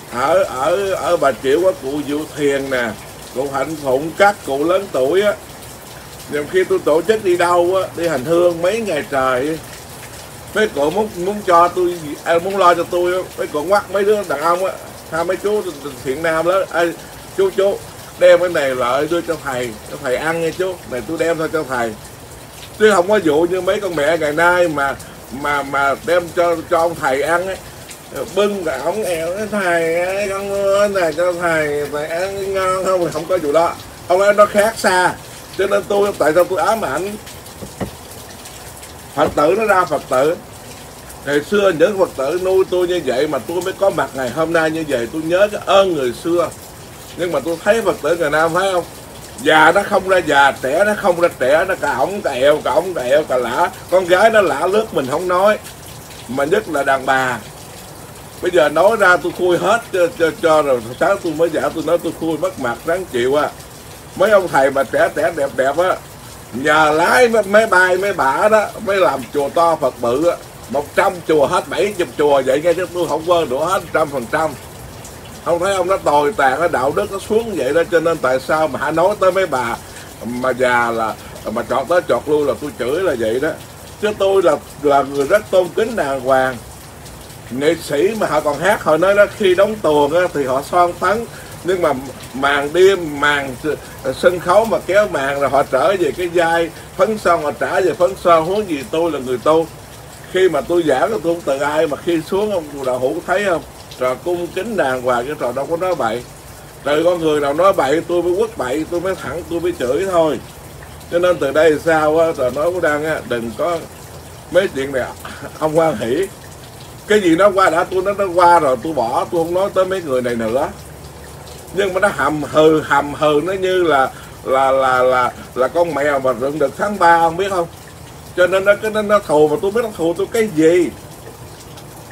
ở Bà Triệu có cụ Diệu Thiền nè, cụ Hạnh Phụng, các cụ lớn tuổi á. Nhiều khi tôi tổ chức đi đâu á, đi hành hương mấy ngày trời, mấy cụ muốn cho tôi, muốn lo cho tôi á, mấy cụ ngoắt mấy đứa đàn ông á, hai mấy chú thiện nam đó, chú đem cái này lại đưa cho thầy ăn nha chú, này tôi đem thôi cho thầy. Chứ không có vụ như mấy con mẹ ngày nay mà đem cho ông thầy ăn ấy, bưng cả ống eo thầy ơi, con mua này cho thầy ăn ngon không, không có vụ đó. Ông ấy nó khác xa. Cho nên tại sao tôi ám ảnh Phật tử nó ra Phật tử. Ngày xưa những Phật tử nuôi tôi như vậy mà tôi mới có mặt ngày hôm nay như vậy. Tôi nhớ cái ơn người xưa. Nhưng mà tôi thấy Phật tử ngày Nam thấy không, già nó không ra già, trẻ nó không ra trẻ, nó cả ổng cả eo cả lã. Con gái nó lả lướt mình không nói, mà nhất là đàn bà. Bây giờ nói ra tôi khui hết cho rồi sáng tôi mới giả tôi nói tôi khui mất mặt ráng chịu á. Mấy ông thầy mà trẻ đẹp á, nhờ lái máy bay máy bả đó mới làm chùa to Phật bự á. 100 chùa hết 70 chùa vậy nghe, chứ tôi không quên đũa hết 100%. Không thấy ông nó tồi tàn, nó đạo đức nó xuống vậy đó. Cho nên tại sao mà hãy nói tới mấy bà mà già là mà chọt tới chọt lui là tôi chửi là vậy đó. Chứ tôi là người rất tôn kính đàng hoàng. Nghệ sĩ mà họ còn hát, họ nói đó khi đóng tuồng á, thì họ son phấn. Nhưng mà màn đêm, màn sân khấu mà kéo màn rồi họ trở về cái vai phấn son, họ trở về phấn son. Huống gì tôi là người tu. Khi mà tôi giảng tôi không từ ai, mà khi xuống ông đạo hữu thấy không, trò cung kính đàng hoàng, cái trò đâu có nói bậy. Trời, con người nào nói bậy tôi mới quất bậy, tôi mới thẳng, tôi mới chửi thôi. Cho nên từ đây sao á, trò nói của Đăng á, đừng có mấy chuyện này không hoan hỷ. Cái gì nó qua đã, tôi nói nó qua rồi tôi bỏ, tôi không nói tới mấy người này nữa. Nhưng mà nó hầm hừ nó như là con mèo mà rừng được tháng 3, không biết không. Cho nên nó thù, mà tôi biết nó thù tôi cái gì.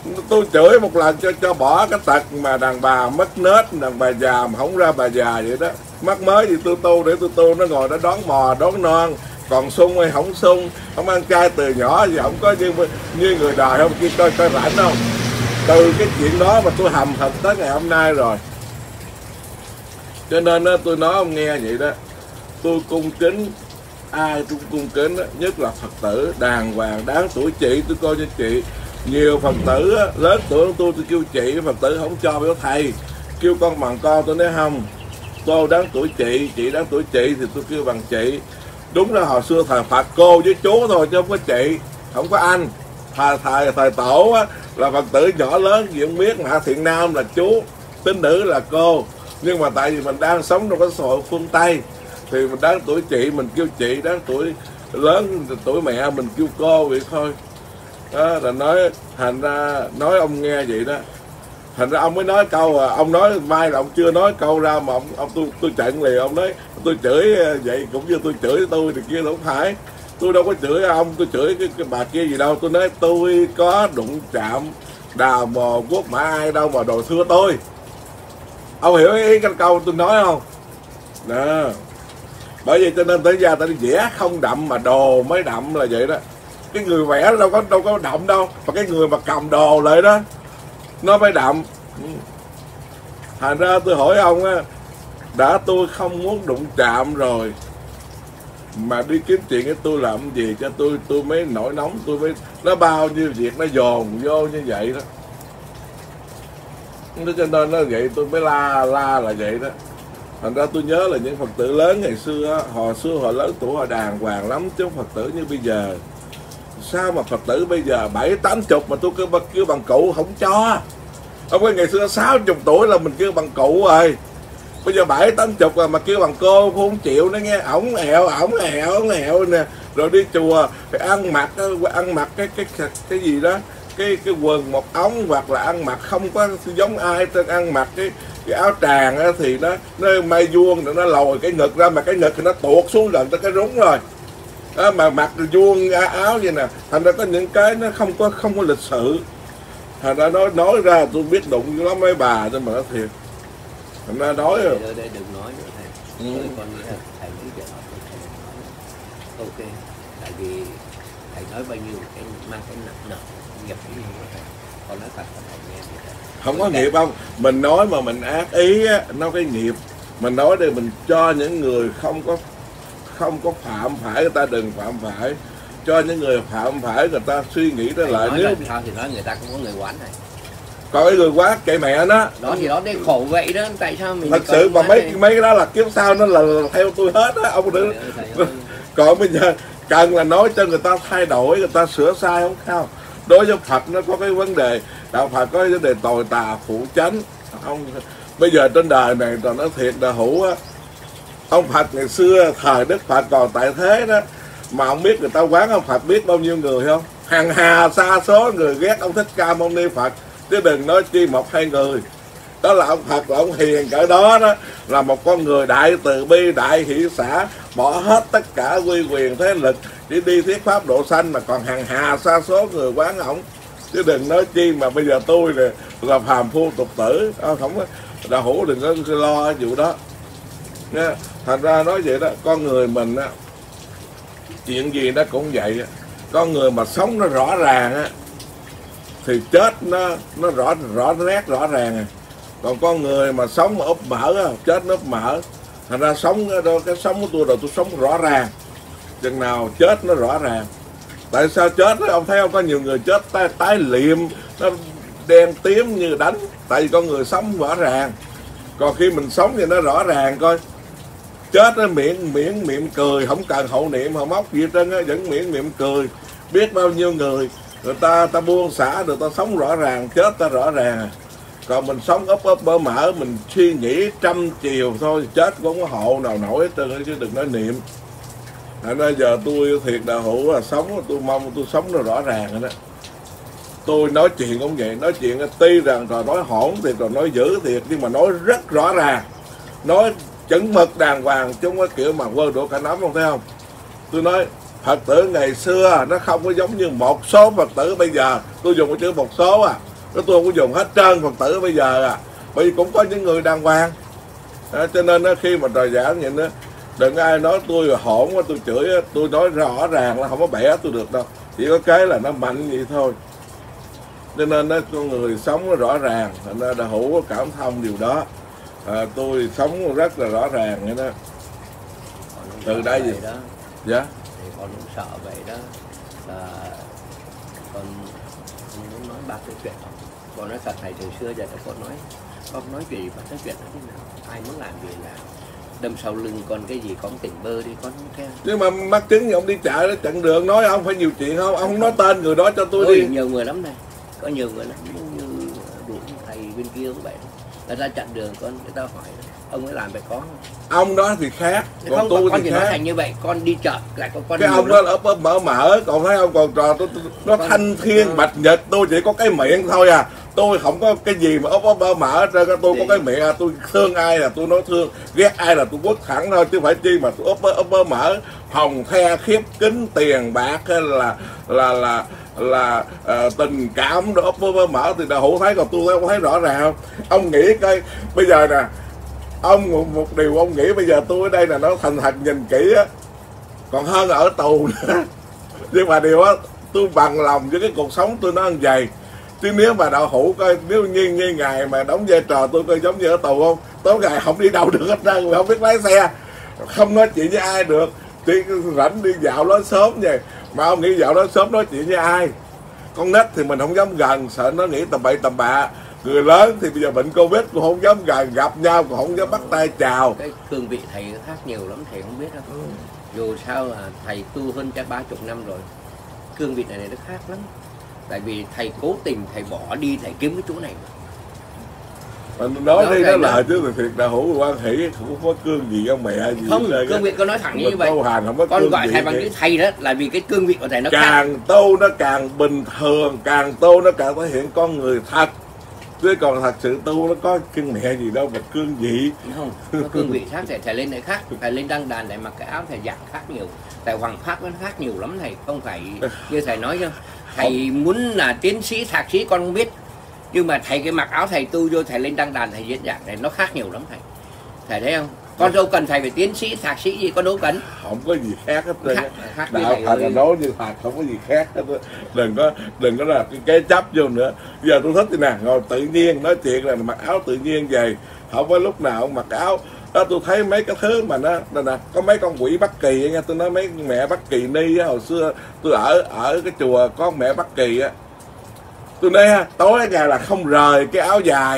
Tôi chửi một lần cho bỏ cái tật mà đàn bà mất nết, đàn bà già mà không ra bà già vậy đó. Mắc mới thì tôi tu để tôi tu, nó ngồi nó đón mò đón non, còn sung hay không sung, không ăn chay từ nhỏ gì không có như người đời không kia coi rảnh không. Từ cái chuyện đó mà tôi hầm hực tới ngày hôm nay rồi. Cho nên tôi nói ông nghe vậy đó, tôi cung kính ai tôi cũng cung kính đó, nhất là Phật tử đàng hoàng đáng tuổi chị, tôi coi như chị. Nhiều Phật tử lớn tuổi hơn tôi kêu chị, Phật tử không cho biểu thầy, kêu con bằng con, tôi nói không, cô đáng tuổi chị đáng tuổi chị thì tôi kêu bằng chị. Đúng là hồi xưa thời Phật cô với chú thôi chứ không có chị, không có anh. Thời tổ á, là Phật tử nhỏ lớn gì không biết, mà Thiện Nam là chú, tín nữ là cô. Nhưng mà tại vì mình đang sống trong cái xã hội phương Tây thì mình đáng tuổi chị mình kêu chị, đáng tuổi lớn tuổi mẹ mình kêu cô vậy thôi. Đó là nói, thành ra nói ông nghe vậy đó, thành ra ông mới nói câu ông nói mai là ông chưa nói câu ra mà ông tôi chặn liền. Ông nói tôi chửi vậy cũng như tôi chửi tôi thì kia, không phải, tôi đâu có chửi ông, tôi chửi cái bà kia gì đâu. Tôi nói tôi có đụng chạm đào mò quốc mã ai đâu mà đồ thưa tôi. Ông hiểu ý cái câu tôi nói không? Đó. Bởi vì cho nên tới giờ ta đi vẽ không đậm mà đồ mới đậm là vậy đó. Cái người vẽ đâu có đậm đâu, mà cái người mà cầm đồ lại đó nó mới đậm. Thành ra tôi hỏi ông á, đã tôi không muốn đụng chạm rồi mà đi kiếm chuyện với tôi làm gì cho tôi mới nổi nóng, tôi mới nó bao nhiêu việc nó dồn vô như vậy đó. Cho nên nó vậy tôi mới la là vậy đó. Thành ra tôi nhớ là những Phật tử lớn ngày xưa, hồi xưa họ lớn tuổi họ đàng hoàng lắm chứ không Phật tử như bây giờ. Sao mà Phật tử bây giờ 70-80 mà tôi kêu bằng cụ không cho. Ông ơi, ngày xưa 60 tuổi là mình kêu bằng cụ rồi. Bây giờ 70-80 rồi mà kêu bằng cô không chịu nữa nghe. Ổng ẹo nè. Rồi đi chùa phải ăn mặc cái gì đó, cái quần một ống, hoặc là ăn mặc không có giống ai, ăn mặc cái áo tràng á, thì nó may vuông, nó lồi cái ngực ra, mà cái ngực thì nó tuột xuống gần tới cái rúng rồi. Đó, mà mặc vuông áo vậy nè, thành ra có những cái nó không có lịch sự. Thành ra nói ra tôi biết đụng lắm mấy bà nên mà nó thiệt. Thành ra nói rồi. Đây đừng nói nữa thầy. Con nghĩ là thầy nói giờ thầy đừng nói. Ok, tại vì thầy nói bao nhiêu cái mang cái nặng nghiệp cái gì của thầy. Con nói thật là thầy nghe thì thầy. Không có nghiệp không? Mình nói mà mình ác ý á, nó cái nghiệp. Mình nói để mình cho những người không có phạm phải, người ta đừng phạm phải. Cho những người phạm phải người ta suy nghĩ tới lại. Nếu sao thì nói người ta cũng có người quán này. Còn cái người quán kệ mẹ nó. Đó thì đó đây khổ vậy đó, tại sao mình thật sự mà mấy cái đó là kiếp sau nó là theo tôi hết á, ông đừng. Còn bây giờ cần là nói cho người ta thay đổi, người ta sửa sai không sao. Đối với Phật nó có cái vấn đề, đạo Phật có cái vấn đề tồi tà phụ chánh. Ông bây giờ trên đời này toàn nói thiệt là hữu á. Ông Phật ngày xưa thời Đức Phật còn tại thế đó, mà ông biết người ta quán ông Phật biết bao nhiêu người không? Hàng hà sa số người ghét ông Thích Ca Mâu Ni Phật, chứ đừng nói chi 1-2 người. Đó là ông Phật, là ông hiền cỡ đó đó, là một con người đại từ bi, đại hỷ xả, bỏ hết tất cả uy quyền thế lực chỉ đi thuyết pháp độ sanh, mà còn hàng hà sa số người quán ổng. Chứ đừng nói chi mà bây giờ tôi là phàm phu tục tử, không có đạo hữu đừng có lo vụ đó. Nha. Thành ra nói vậy đó, con người mình á, chuyện gì nó cũng vậy á. Con người mà sống nó rõ ràng á thì chết nó rõ nét rõ ràng à. Còn con người mà sống mà úp mở á, chết nó úp mở. Thành ra sống cái sống của tôi là tôi sống rõ ràng, chừng nào chết nó rõ ràng. Tại sao chết đó, ông thấy không, có nhiều người chết tái liệm, nó đen tím như đánh, tại vì con người sống rõ ràng. Còn khi mình sống thì nó rõ ràng coi. Chết nó miệng cười, không cần hậu niệm hậu móc gì hết trơn á, vẫn miệng cười. Biết bao nhiêu người ta buông xả được, ta sống rõ ràng, chết ta rõ ràng. Còn mình sống ấp mở, mình suy nghĩ trăm chiều thôi, chết cũng không có hộ nào nổi hết trơn, chứ đừng nói niệm. Nên giờ tôi thiệt đạo hữu là sống, tôi mong tôi sống nó rõ ràng rồi đó. Tôi nói chuyện cũng vậy, nói chuyện tuy rằng rồi nói hỗn thiệt, rồi nói dữ thiệt, nhưng mà nói rất rõ ràng, nói chuẩn mực đàng hoàng, chứ không có kiểu mà quơ đũa cả nắm, không thấy không? Tôi nói Phật tử ngày xưa nó không có giống như một số Phật tử bây giờ. Tôi dùng cái chữ một số à, Cái tôi không có dùng hết trơn Phật tử bây giờ à, bởi vì cũng có những người đàng hoàng. Cho nên khi mà trò giảng vậy đó, đừng ai nói tôi hỗn quá, tôi chửi, tôi nói rõ ràng là không có bẻ tôi được đâu, chỉ có cái là nó mạnh vậy thôi. Cho nên con người sống nó rõ ràng, nên đã Hữu có cảm thông điều đó. Tôi sống rất là rõ ràng vậy đó. Từ đây gì đó. Dạ. Thì con cũng sợ vậy đó, là con muốn nói ba cái chuyện không. Con nói thật thầy từ xưa giờ con nói chuyện gì, con nói chuyện nó thế nào, ai muốn làm gì là đâm sau lưng con cái gì, con tỉnh bơ đi, con không theo. Nhưng mà mắc chứng thì ông đi chợ đó, chặn đường nói ông phải nhiều chuyện không, ông không nói tên người đó cho tôi đi. Nhiều người lắm này, có nhiều người lắm, như đủ thầy bên kia cũng vậy, người ta chặn đường con, người ta hỏi ông ấy làm phải có không? Ông đó thì khác, còn không, tôi con thì thì khác. thành như vậy, con đi chợ lại con cái ông đó là mở, còn thấy ông còn trò nó con, thanh thiên bạch nhật, tôi chỉ có cái miệng thôi à, tôi không có cái gì mà mở trên, tôi có cái miệng à, tôi thương ai là tôi nói thương, ghét ai là tôi quất thẳng thôi, chứ phải chi mà tôi mở hồng the khiếp kính tiền bạc hay là tình cảm đó mở thì đã Hữu thấy, còn tôi không thấy rõ ràng không. Ông nghĩ coi bây giờ nè, ông một điều ông nghĩ bây giờ tôi ở đây là nó thành thật nhìn kỹ á, còn hơn ở tù nữa. Nhưng mà điều á, tôi bằng lòng với cái cuộc sống tôi nói như vậy. Chứ nếu mà đạo Hữu coi, nếu như ngày mà đóng vai trò tôi coi giống như ở tù không, tối ngày không đi đâu được hết trơn, không biết lái xe, không nói chuyện với ai được, chỉ rảnh đi dạo nói sớm vậy. Mà ông nghĩ dạo nói sớm nói chuyện với ai? Con nít thì mình không dám gần, sợ nó nghĩ tầm bậy tầm bạ. Người lớn thì bây giờ bệnh Covid cũng không dám gần, gặp nhau cũng không dám bắt tay chào. Cái cương vị thầy khác nhiều lắm, thầy không biết đâu. Dù sao là thầy tu hơn cả 30 năm rồi, cương vị này nó khác lắm. Tại vì thầy cố tình thầy bỏ đi, thầy kiếm cái chỗ này. Nói đi nói lại chứ thiệt là Hữu quan hỷ không có cương vị ông mẹ gì. Không, cương vị con nói thẳng như vậy. Con gọi thầy bằng chữ thầy đó là vì cái cương vị của thầy nó càng tu nó càng bình thường, càng tu nó càng thể hiện con người thật. Chứ còn thật sự tu nó có cưng mẹ gì đâu mà cương vị. Không, nó cương vị khác, thầy lên này khác, thầy lên đăng đàn thầy mặc cái áo thầy giảng khác nhiều, thầy hoàng pháp nó khác nhiều lắm, thầy không phải như thầy nói chứ. Thầy muốn là tiến sĩ thạc sĩ con không biết, nhưng mà thầy cái mặc áo thầy tu vô, thầy lên đăng đàn thầy diễn giảng này nó khác nhiều lắm thầy. Thầy thấy không? Con đâu cần thầy phải tiến sĩ thạc sĩ gì, con đâu cần. Không có gì khác hết trơn. Khác đạo Phật là nói như Phật, không có gì khác hết. Đừng có là cái chấp vô nữa. Giờ tôi thích thế nè, ngồi tự nhiên nói chuyện là mặc áo tự nhiên vậy, không có lúc nào mặc áo đó. Tôi thấy mấy cái thứ mà nó nè, có mấy con quỷ Bắc Kỳ nha, tôi nói mấy mẹ Bắc Kỳ Ni á, hồi xưa tôi ở cái chùa có mẹ Bắc Kỳ á, tôi nói tối ngày là không rời cái áo dài.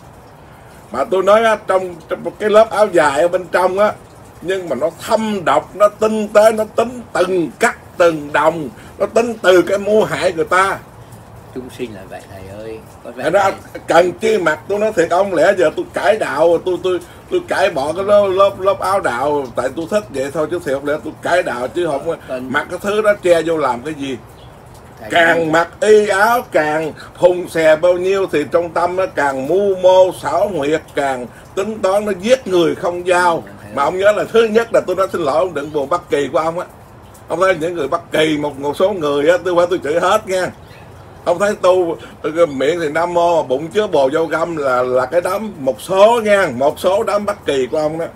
Mà tôi nói trong cái lớp áo dài ở bên trong á, nhưng mà nó thâm độc, nó tinh tế, nó tính từng cắt từng đồng, nó tính từ cái mưu hại người ta. Chúng sinh là vậy thầy ơi. Nó cần chi mặc, tôi nói thiệt ông, lẽ giờ tôi cải đạo, tôi cải bỏ cái lớp áo đạo tại tôi thích vậy thôi, chứ thiệt lẽ tôi cải đạo chứ không mặc cái thứ đó che vô làm cái gì. Càng mặc y áo càng hùng xè bao nhiêu thì trong tâm nó càng mưu mô xảo huyệt, càng tính toán, nó giết người không giao. Mà ông nhớ là thứ nhất là tôi nói xin lỗi ông, đừng buồn Bắc Kỳ của ông á. Ông thấy những người Bắc Kỳ, một số người á, tôi chửi hết nha. Ông thấy tu miệng thì Nam Mô, bụng chứa bồ dâu găm là cái đám một số nha, một số đám Bắc Kỳ của ông đó.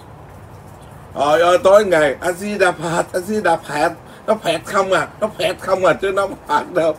Trời ơi tối ngày A Di Đà Phật, A Di Đà Phật, nó phẹt không à, nó phẹt không à, chứ nó không phạt đâu.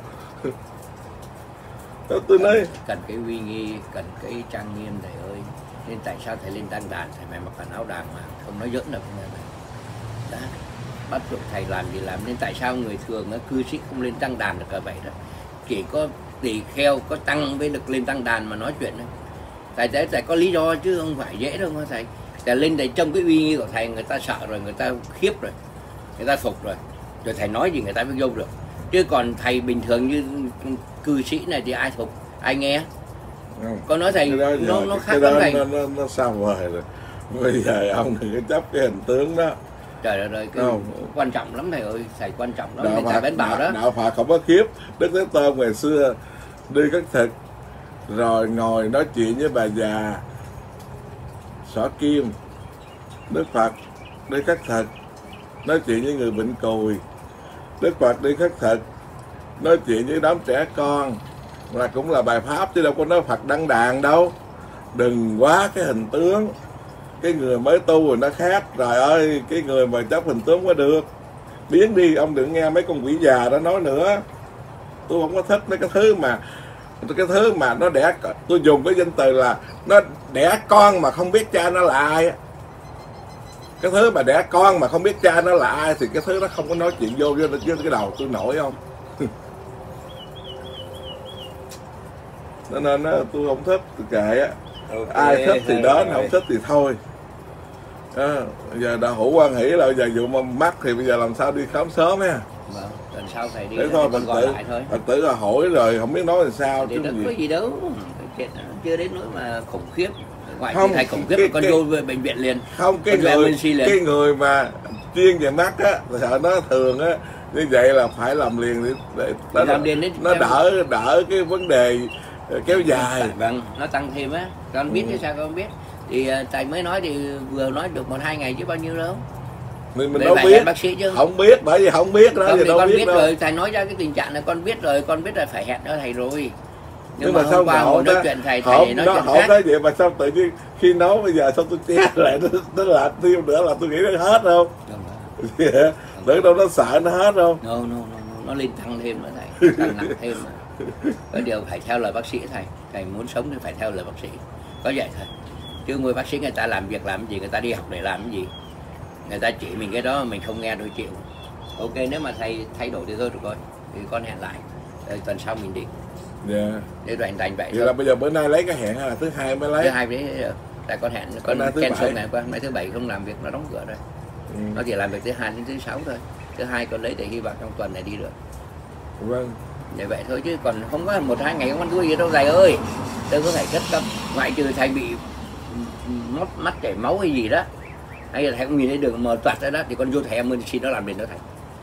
Đó, tôi nói cần cái uy nghi, cần cái trang nghiêm thầy ơi. Nên tại sao thầy lên đăng đàn thầy mày mặc quần áo đàng hoàng, không nói giỡn được đó. Bắt buộc thầy làm gì làm. Nên tại sao người thường cư sĩ không lên đăng đàn được cả vậy đó. Chỉ có tỳ kheo có tăng với được lên đăng đàn mà nói chuyện thôi. Thầy có lý do chứ không phải dễ đâu thầy. Thầy lên đây trong cái uy nghi của thầy, người ta sợ rồi, người ta khiếp rồi, người ta phục rồi, rồi thầy nói gì người ta mới vô được. Chứ còn thầy bình thường như cư sĩ này thì ai phục, ai nghe. Con nói thầy nó khác lắm thầy. Nó sao vời rồi. Bây giờ ông đừng có chấp cái hình tướng đó. Trời ơi, cái quan trọng lắm thầy ơi, thầy quan trọng lắm. Đạo thầy vẫn bảo đó. Đạo Phật không có khiếp. Đức Thế Tôn ngày xưa đi khất thực rồi ngồi nói chuyện với bà già xỏ kim. Đức Phật đi khất thực nói chuyện với người bệnh cùi. Đức Phật đi khất thực nói chuyện với đám trẻ con. là cũng là bài pháp chứ đâu có nói Phật đăng đàn đâu. Đừng quá cái hình tướng, cái người mới tu rồi nó khác. Trời ơi, cái người mà chấp hình tướng mới được. Biến đi, ông đừng nghe mấy con quỷ già đó nói nữa. Tôi không có thích mấy cái thứ mà nó đẻ, tôi dùng cái danh từ là nó đẻ con mà không biết cha nó là ai. Cái thứ mà đẻ con mà không biết cha nó là ai thì cái thứ nó không có nói chuyện vô với cái đầu tôi nổi không. Nên tôi không thích, tôi kệ á. Okay, ai thích thì đến, không thích thì thôi. Bây giờ đã hữu quan hỷ là bây giờ vụ mà mắc thì bây giờ làm sao đi khám sớm ha. Vâng, lần sau thầy đi. Thế thôi, Phật tử là hỏi rồi không biết nói làm sao thì chứ có gì đâu, chưa đến nỗi mà khủng khiếp. Ngoại không, thầy khủng khiếp con vô về bệnh viện liền. Không, cái người mà chuyên về mắt á, sợ nó thường á như vậy là phải làm liền để nó đỡ cái vấn đề kéo dài. Vâng, nó tăng thêm á. Con biết chứ sao con biết. Thì thầy mới nói thì vừa nói được 1-2 ngày chứ bao nhiêu đâu. Mình đâu biết, bác sĩ chứ. Không biết, bởi vì không biết đó. Không, thì đâu con biết đâu. rồi, thầy nói ra cái tình trạng này con biết rồi, con biết là phải hẹn đó thầy rồi. Nhưng mà sao qua nói chuyện thầy nói chuyện khác. Nói vậy mà sao tự nhiên khi nói bây giờ sao tôi che lại nó là tiêu nữa là tôi nghĩ nó hết không? Tưởng đâu nó sợ nó hết không? No, nó lên tăng thêm nữa thầy, tăng nặng thêm nữa. Có điều phải theo lời bác sĩ thầy muốn sống thì phải theo lời bác sĩ. Có vậy thôi. Chứ người bác sĩ người ta làm việc làm gì, người ta đi học để làm cái gì. Người ta chỉ mình cái đó mình không nghe tôi chịu. Ok, nếu mà thầy thay đổi thì thôi được rồi. Thì con hẹn lại. Rồi tuần sau mình đi. Dạ. Để rồi thành vậy thôi. Là bây giờ bữa nay lấy cái hẹn hay là thứ hai mới lấy? Thứ hai đấy, tại con hẹn con cancel ngày qua, mấy thứ bảy không làm việc nó đóng cửa rồi. Nó chỉ làm việc thứ hai đến thứ sáu thôi. Thứ hai con lấy để hy vọng trong tuần này đi được. Vâng. Để vậy thôi chứ còn không có 1-2 ngày không ăn thua gì đâu thầy ơi. Tôi có thể cất tâm, ngoại trừ thầy bị mắt chảy máu hay gì đó, hay là thầy không nhìn thấy đường mờ toạt ra đó thì con vô thầy emergency nó làm liền đó thầy.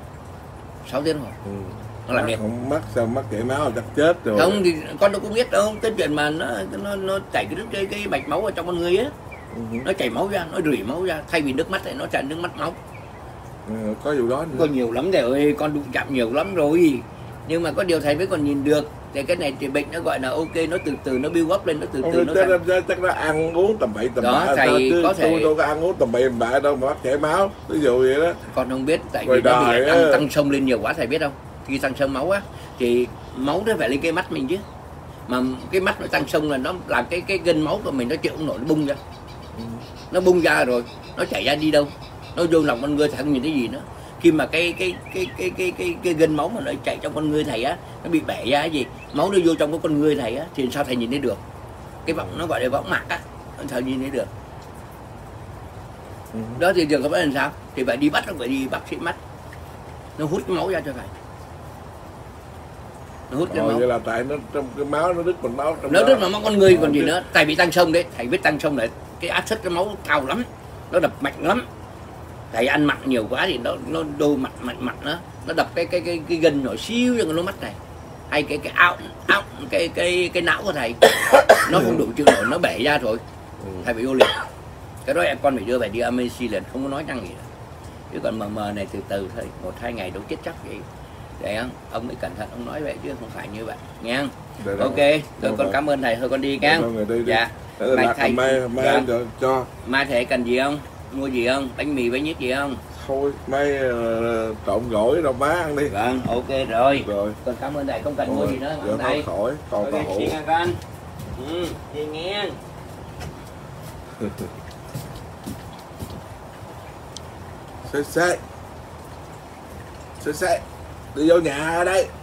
6 tiếng rồi. Nó làm liền. Không mắc sao mắc chảy máu chắc chết rồi. Không thì con đâu có biết đâu, cái chuyện mà nó chảy cái mạch máu ở trong con người á. Nó chảy máu ra, nó rỉ máu ra, thay vì nước mắt thì nó chảy nước mắt máu. Có vụ đó nữa. Có nhiều lắm thầy ơi, con đụng chạm nhiều lắm rồi. Nhưng mà có điều thầy mới còn nhìn được. Thì cái này thì bệnh nó gọi là ok, nó từ từ nó build up lên, nó từ từ nó chắc nó ăn uống tầm bậy tầm bạ. Thầy có thể tôi đâu có ăn uống tầm bậy tầm bạ đâu mà mắc chảy máu, ví dụ vậy đó. Con không biết, tại vì nó bị tăng sông lên nhiều quá thầy biết không? Khi tăng sông máu á thì máu nó phải lên cái mắt mình chứ. Mà cái mắt nó tăng sông là nó làm cái gân máu của mình nó chịu không nổi, nó bung ra. Nó bung ra rồi, nó chảy ra đi đâu? Nó vô lòng con người thầy không nhìn thấy gì nữa. Khi mà cái gân máu mà nó chạy trong con người thầy á, nó bị bẻ ra cái gì, máu nó vô trong cái con người thầy á, thì sao thầy nhìn thấy được? Cái võng nó gọi là võng mạc á, thầy nhìn thấy được. Đó thì trường hợp làm sao? Thì phải đi bắt, nó phải đi bác sĩ mắt, nó hút cái máu ra cho thầy. Nó hút cái máu. Vậy là tại nó trong cái máu nó đứt bằng máu trong nó đứt bằng máu con người còn gì nữa. Thầy bị tăng sông đấy, thầy biết tăng sông đấy, cái áp suất cái máu cao lắm, nó đập mạnh lắm. Thầy ăn mặn nhiều quá thì nó đôi mặt nó đập cái gân nhỏ xíu cho cái mắt này, hay cái áo cái não của thầy nó không đủ chịu nổi, nó bể ra rồi. Thầy bị vô liền. Cái đó em con phải đưa về đi emergency liền, không có nói năng gì nữa. Chứ còn mờ này từ từ thôi, 1-2 ngày đâu chết chắc vậy. Để ông mới cẩn thận ông nói vậy chứ không phải như vậy nha. Ok, rồi con cảm ơn thầy, thôi con đi nha. Dạ. Mai cho. Mai thầy cần gì không? Mua gì không? Bánh mì với nhít gì không? Thôi mai trộn gỏi rau má ăn đi. Vâng, ok rồi. Con cảm ơn thầy, không cần mua gì nữa. Giờ thôi khỏi, còn tao hủ. Con. Đi nghe. Xe. Đi vô nhà đây.